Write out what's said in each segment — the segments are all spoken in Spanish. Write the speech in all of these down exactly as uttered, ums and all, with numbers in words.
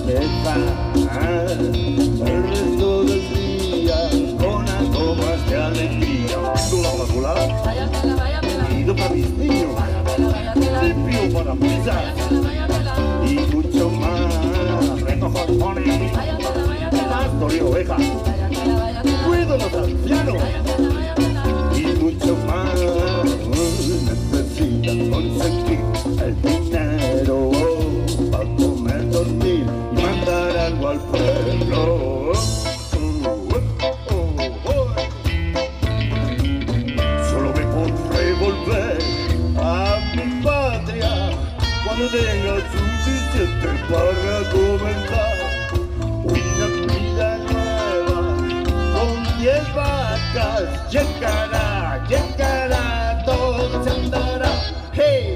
dejar el resto del día con algo más de alegría. Dula para volar, Váyatela, váyatela. ido para mis niños, Váyatela, váyatela. limpio para prisas Váyatela, váyatela. y mucho más. Recojo pones, Váyatela, váyatela. pastor y oveja, Váyatela, váyatela. cuido a los ancianos Váyatela, váyatela. y mucho más. Necesitan conseguir el dinero para comer, dormir y mandar algo al pueblo. Solo me podré volver a mi patria cuando tenga suficiente para comenzar una vida nueva con diez vacas. Llegará, llegará, todo se andará. Hey.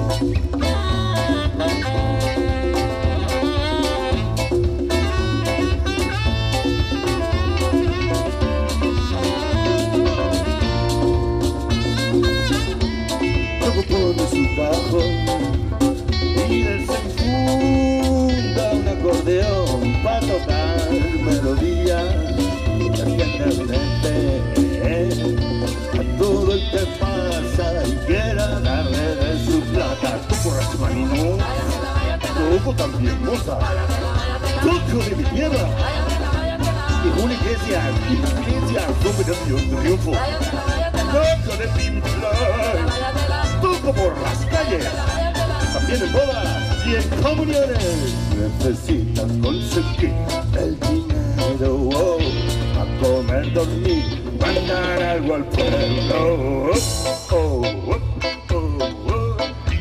Luego pone su cajón y desenfunda un acordeón para tocar melodías que siente evidente a todo el que pasa y quiera darle de su plata. Tú borracho manino, Váyatela, váyatela. tú también moza, Váyatela, váyatela. tú de mi tierra Váyatela, váyatela. y una iglesia, y una iglesia, combinación de triunfo. Váyatela, váyatela. Toco de Pink Floyd, Váyatela. toco por las calles. Váyatela. También en bodas y en comuniones necesitan conseguir el dinero oh, a comer, dormir, mandar algo al pueblo. Oh, oh, oh, oh.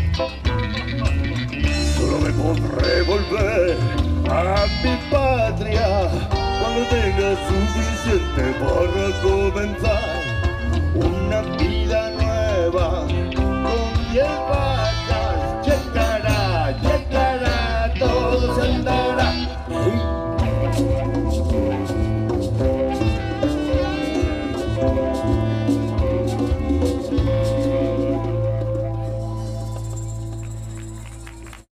Solo me podré volver a mi patria cuando tenga suficiente para comenzar una vida nueva con diez vacas.